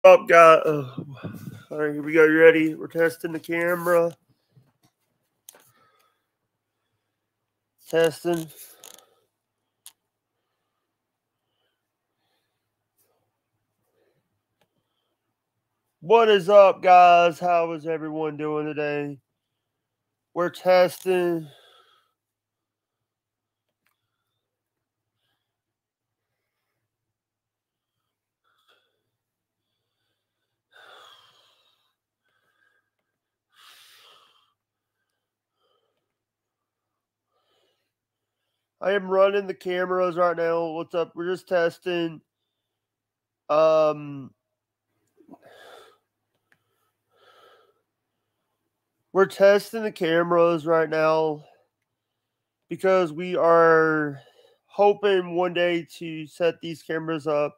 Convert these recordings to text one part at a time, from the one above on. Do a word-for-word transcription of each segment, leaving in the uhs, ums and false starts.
Up, guys. Uh, all right, here we go. You ready? We're testing the camera. Testing. What is up, guys? How is everyone doing today? We're testing. I am running the cameras right now. What's up? We're just testing. Um, we're testing the cameras right now because we are hoping one day to set these cameras up.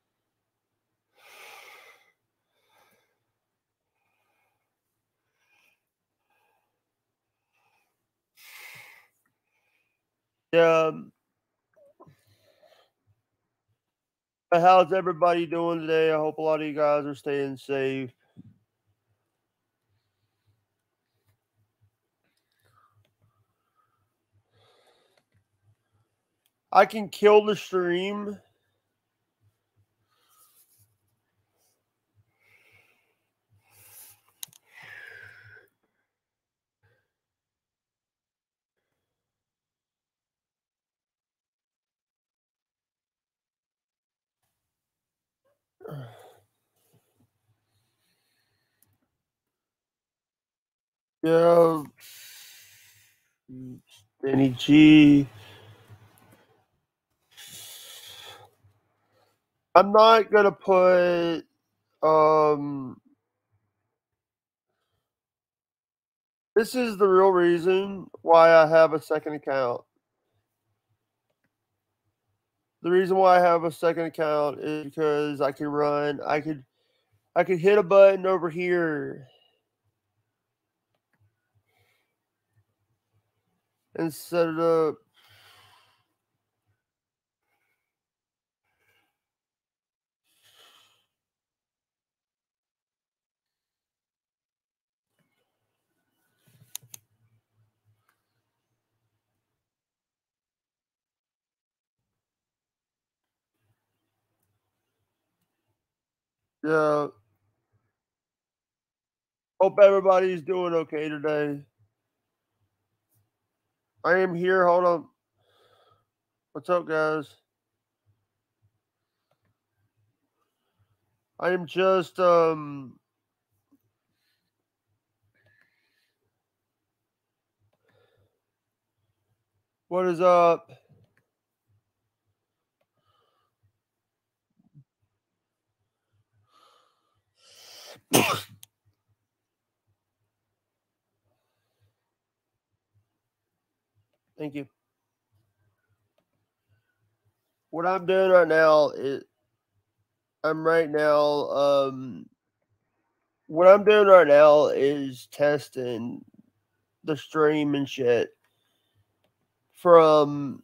Yeah. How's everybody doing today? I hope a lot of you guys are staying safe. I can kill the stream. Yeah. Danny G. I'm not gonna put um this is the real reason why I have a second account. The reason why I have a second account is because I can run I could I could hit a button over here and set it up. Yeah. Hope everybody's doing okay today. I am here. Hold on. What's up, guys? I am just um what is up? Thank you. What I'm doing right now is I'm right now um what I'm doing right now is testing the stream and shit from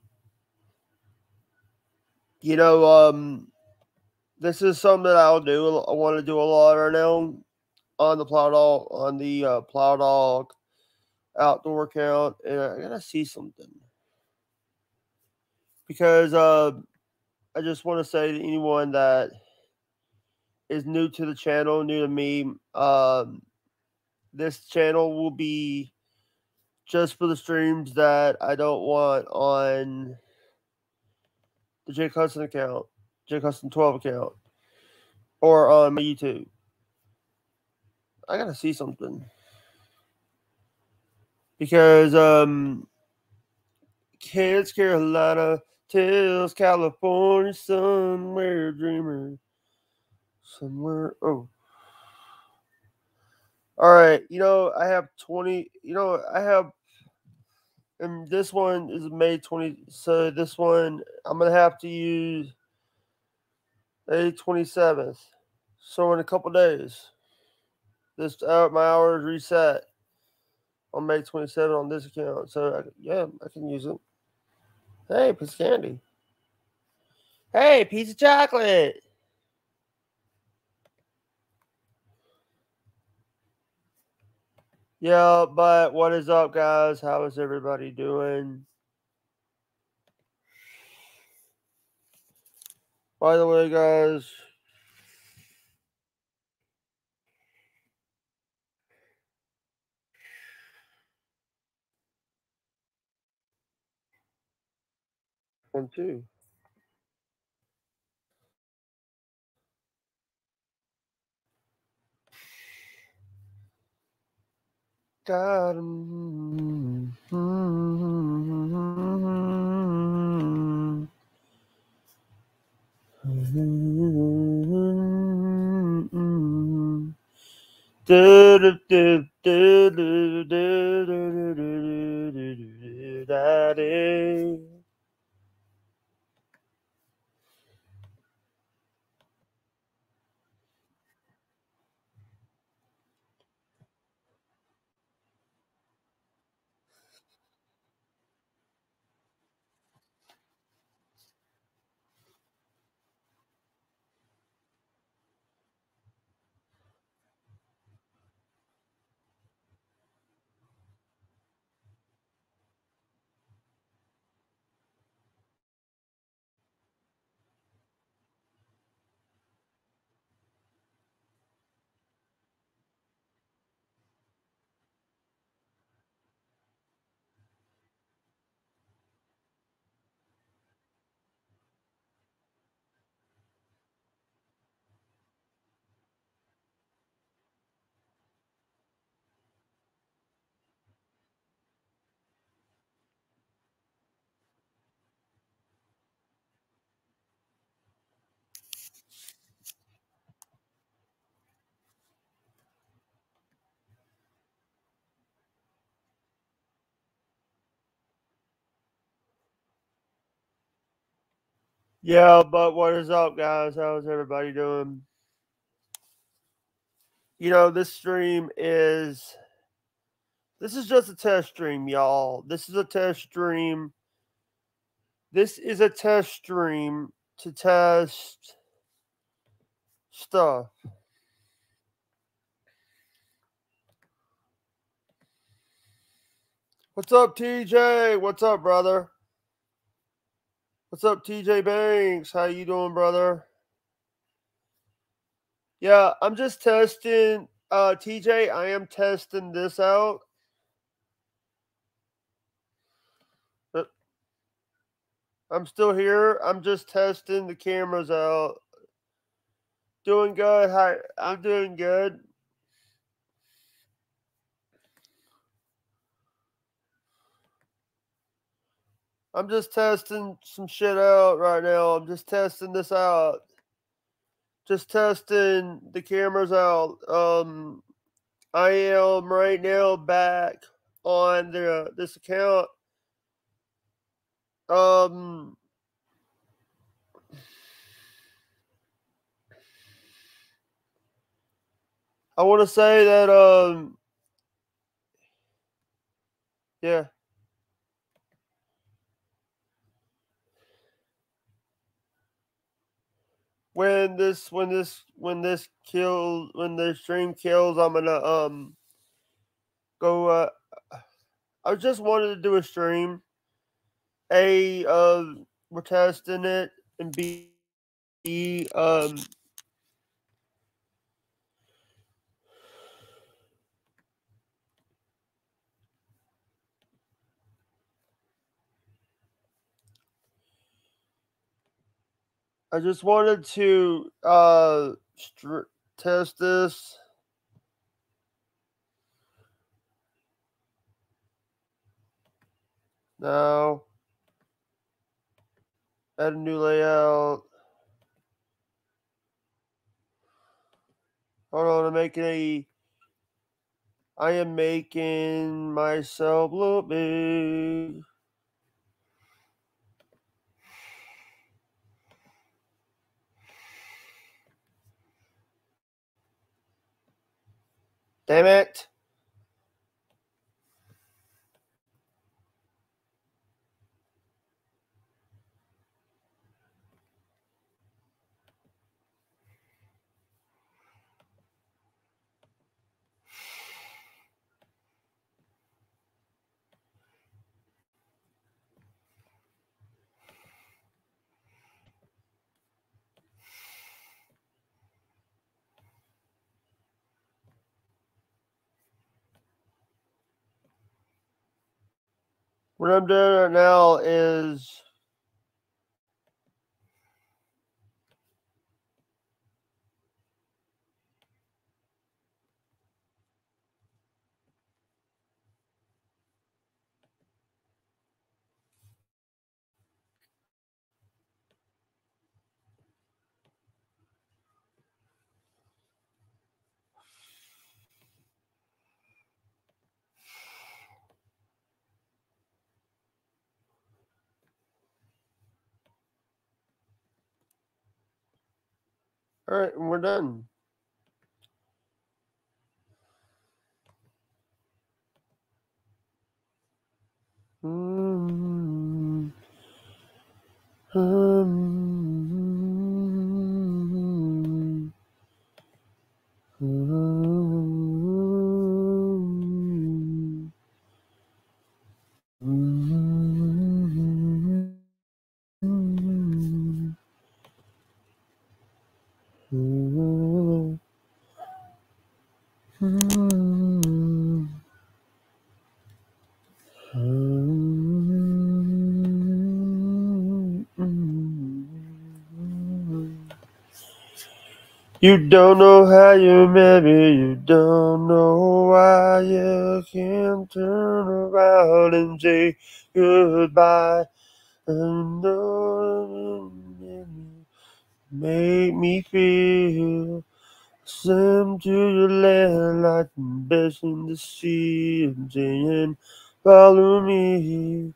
you know um this is something that I'll do. I want to do a lot right now on the Plow Dog on the uh, Plow Dog outdoor account, and I gotta see something because uh I just want to say to anyone that is new to the channel, new to me, um, this channel will be just for the streams that I don't want on the Jake Hudson account, Jake Hudson twelve account, or on my YouTube. I gotta see something because um, Kansas, Carolina tells California somewhere dreamer, somewhere. Oh, all right. You know I have twenty. You know I have. And this one is May twentieth. So this one, I'm going to have to use May twenty-seventh. So in a couple days, this uh, my hours reset on May twenty-seventh on this account. So I, yeah, I can use it. Hey, piece of candy. Hey, piece of chocolate. Yeah, but what is up, guys? How is everybody doing? By the way, guys, one, two. God. Daddy. Yeah, but what is up, guys? How's everybody doing? You know, this stream is. This is just a test stream, y'all. This is a test stream. This is a test stream to test stuff. What's up, T J? What's up, brother? What's up, T J Banks? How you doing, brother? Yeah, I'm just testing. Uh, T J, I am testing this out. But I'm still here. I'm just testing the cameras out. Doing good. Hi, I'm doing good. I'm just testing some shit out right now. I'm just testing this out. Just testing the cameras out. Um, I am right now back on the this account. Um, I want to say that um, yeah. When this when this when this kills when the stream kills, I'm gonna um go. Uh, I just wanted to do a stream. A uh, we're testing it, and B um. I just wanted to uh str- test this. Now, add a new layout. Hold on, I'm making a. I am making myself look big. Damn it. What I'm doing right now is all right, and we're done. Mm-hmm. Um, um, um, um, um, You don't know how you met me, you don't know why you can't turn around and say goodbye. And know make me feel swim to your land like the best in the sea and saying follow me.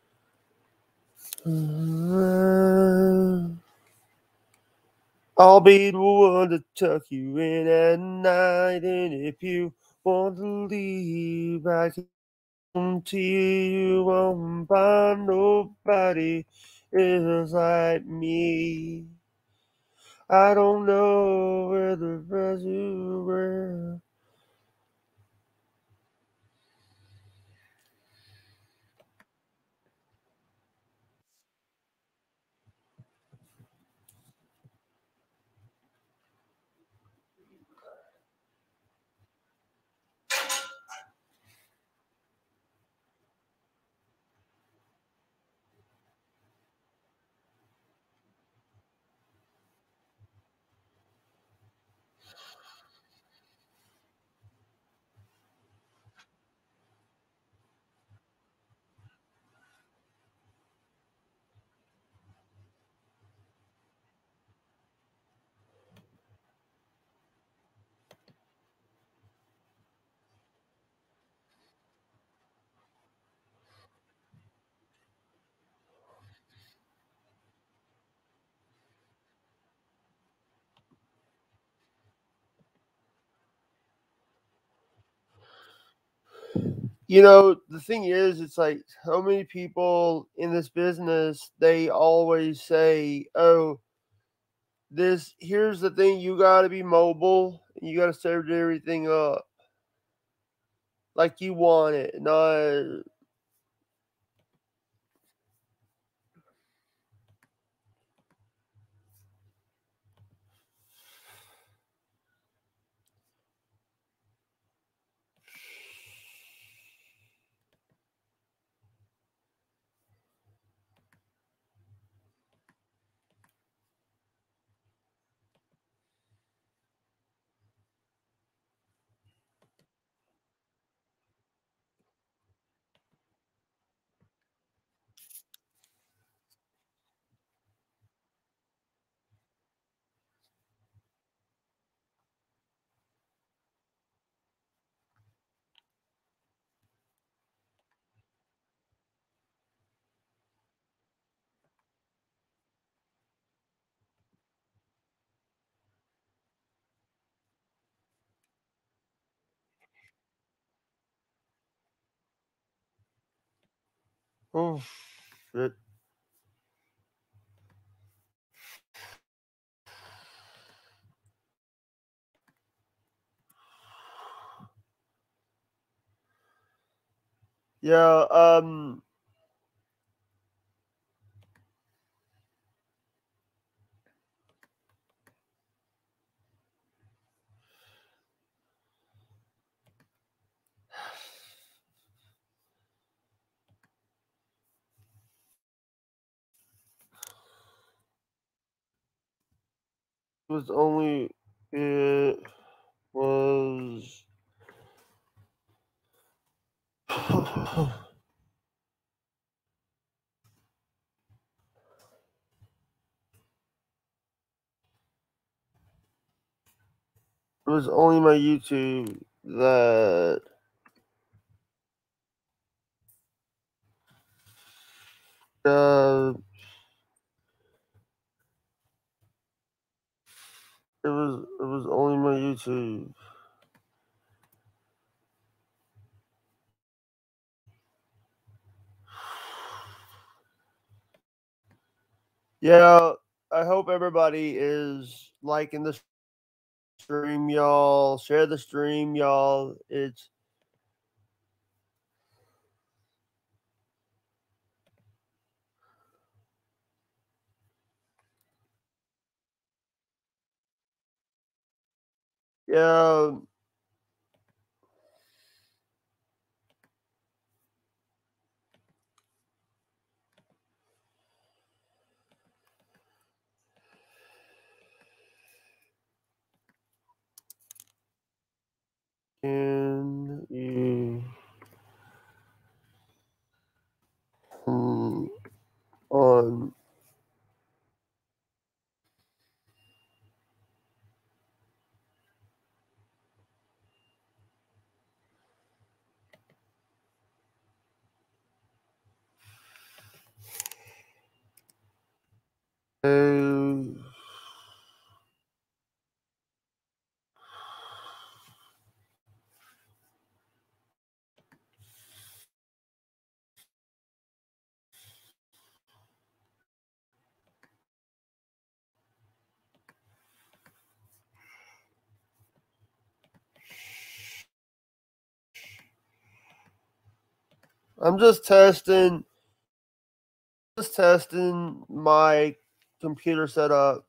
I'll be the one to tuck you in at night, and if you want to leave, I can guarantee you won't find nobody else like me. I don't know where the rest you were. You know, the thing is, it's like so many people in this business, they always say, oh, this, here's the thing, you got to be mobile, and you got to serve everything up like you want it. Not, oh, shit. Yeah, um, was only it was it was only my YouTube that uh it was it was only my YouTube. Yeah, I hope everybody is liking the stream, y'all. Share the stream, y'all. It's yeah. Can you hmm, on a I'm just testing just testing my computer setup.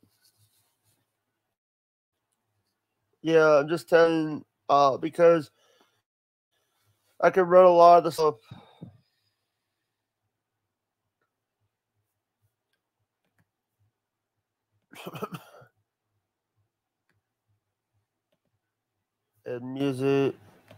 Yeah, I'm just testing uh because I can run a lot of the stuff. And music.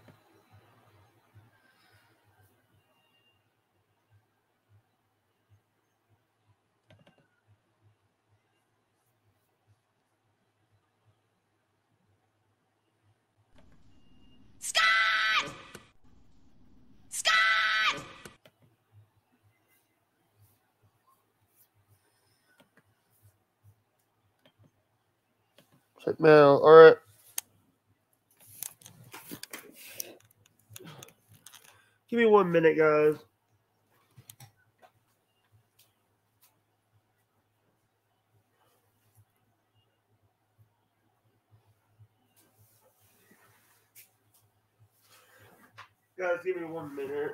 Scott! Scott! Check mail. All right. Give me one minute, guys. Guys, give me one minute.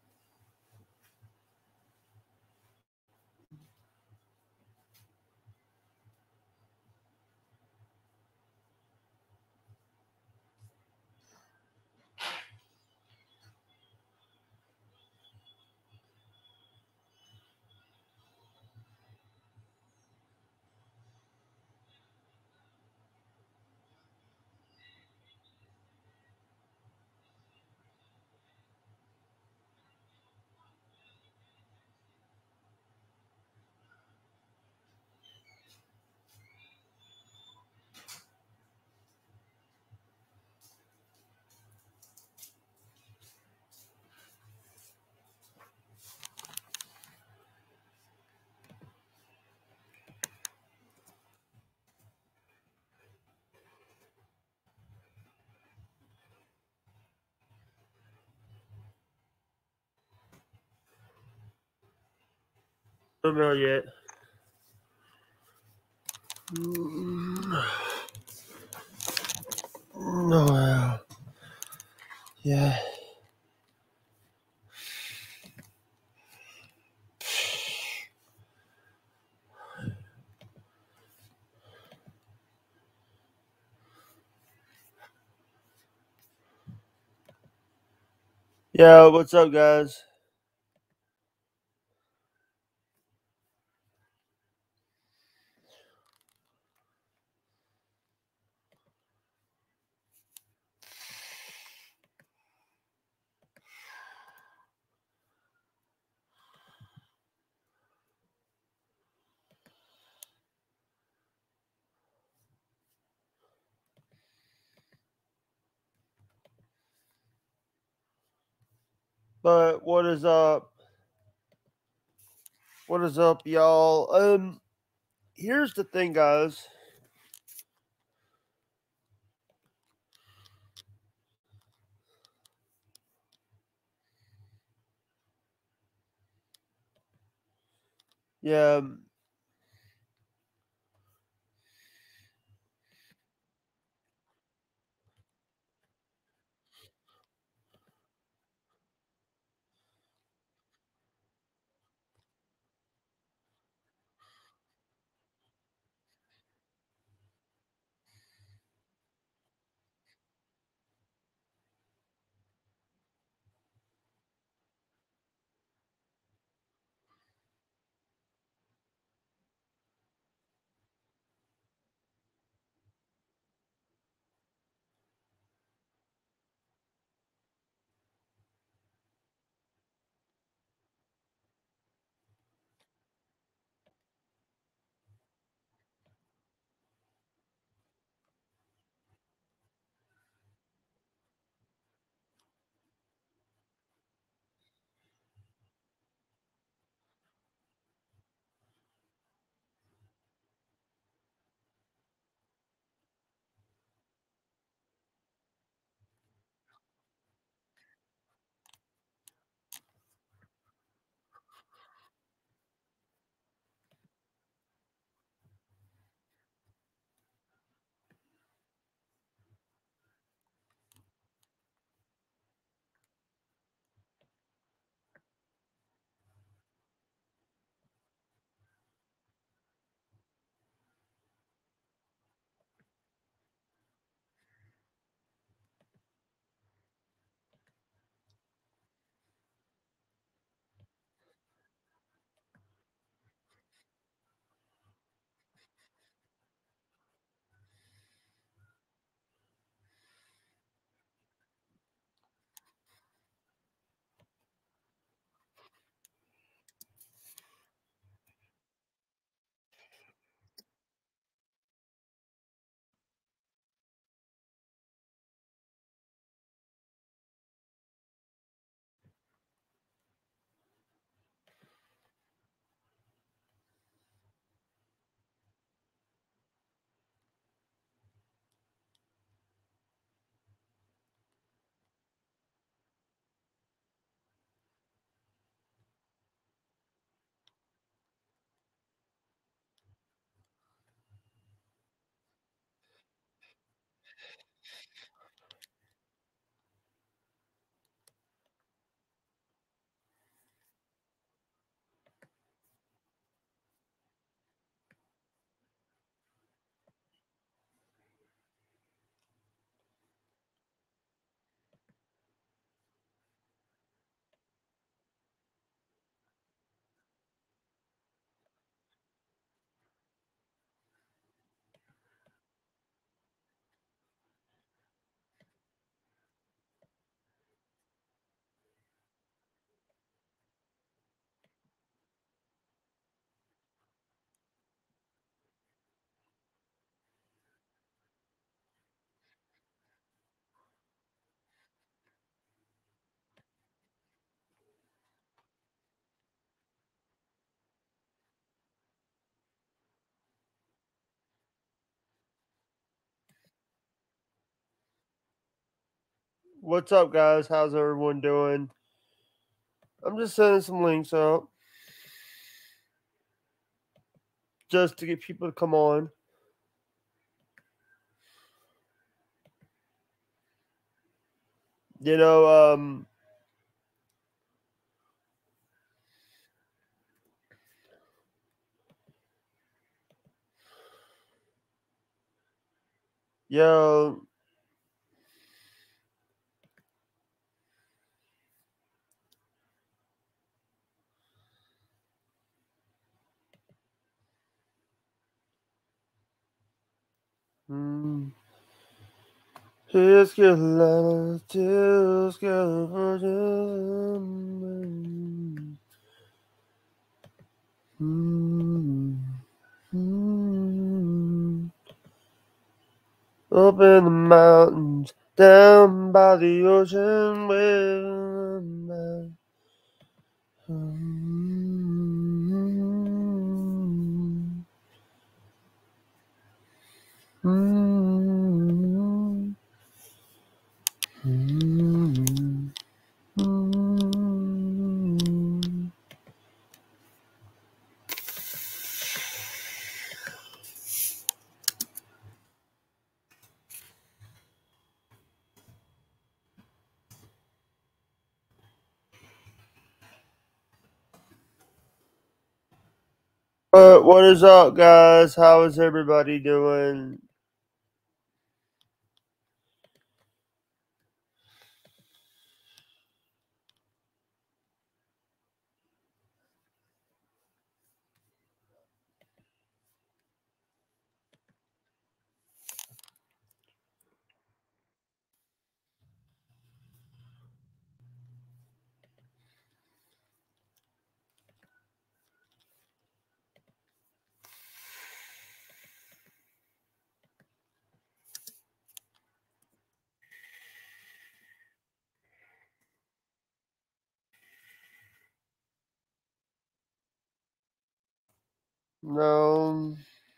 No mail yet. No mail. Yeah. Yeah, what's up, guys? But what is up? What is up, y'all? Um, here's the thing, guys. Yeah. um, What's up, guys? How's everyone doing? I'm just sending some links out just to get people to come on. You know, um, yo, mm, here's Carolina, here's California. Mm, mm, up in the mountains, down by the ocean, where But what is up, guys? How is everybody doing? No.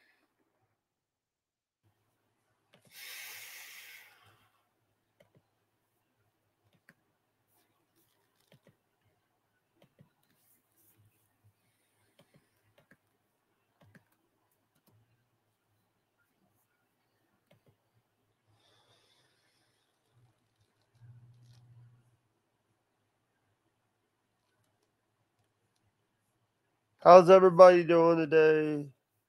How's everybody doing today?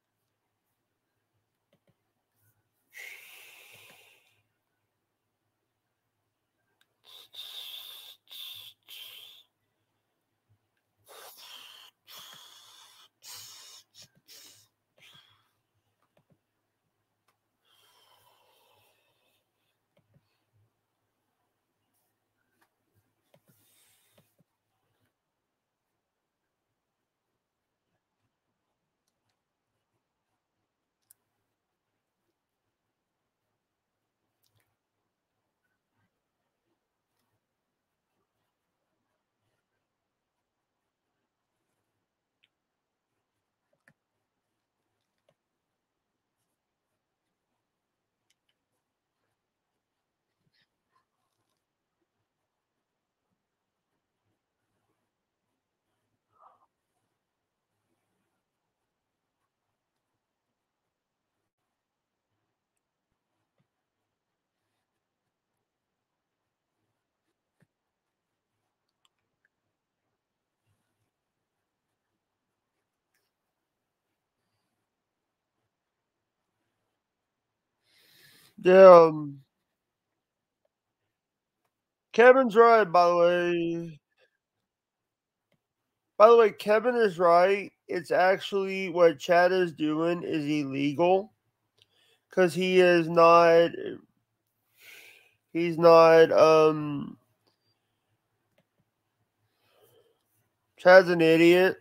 Yeah, um, Kevin's right, by the way. By the way, Kevin is right. It's actually what Chad is doing is illegal because he is not. He's not. Um, Chad's an idiot.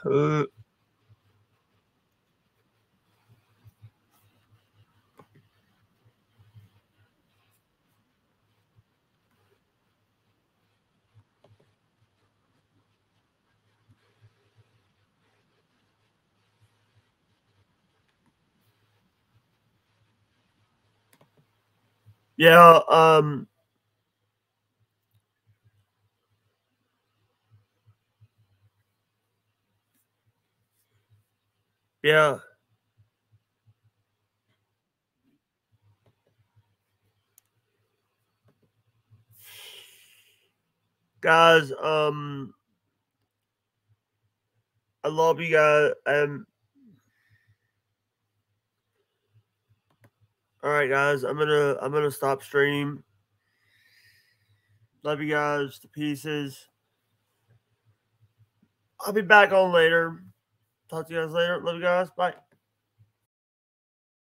Uh, yeah, um, yeah. Guys, um, I love you guys. Um, all right, guys, I'm gonna I'm gonna stop stream. Love you guys to pieces. I'll be back on later. Talk to you guys later. Love you guys. Bye.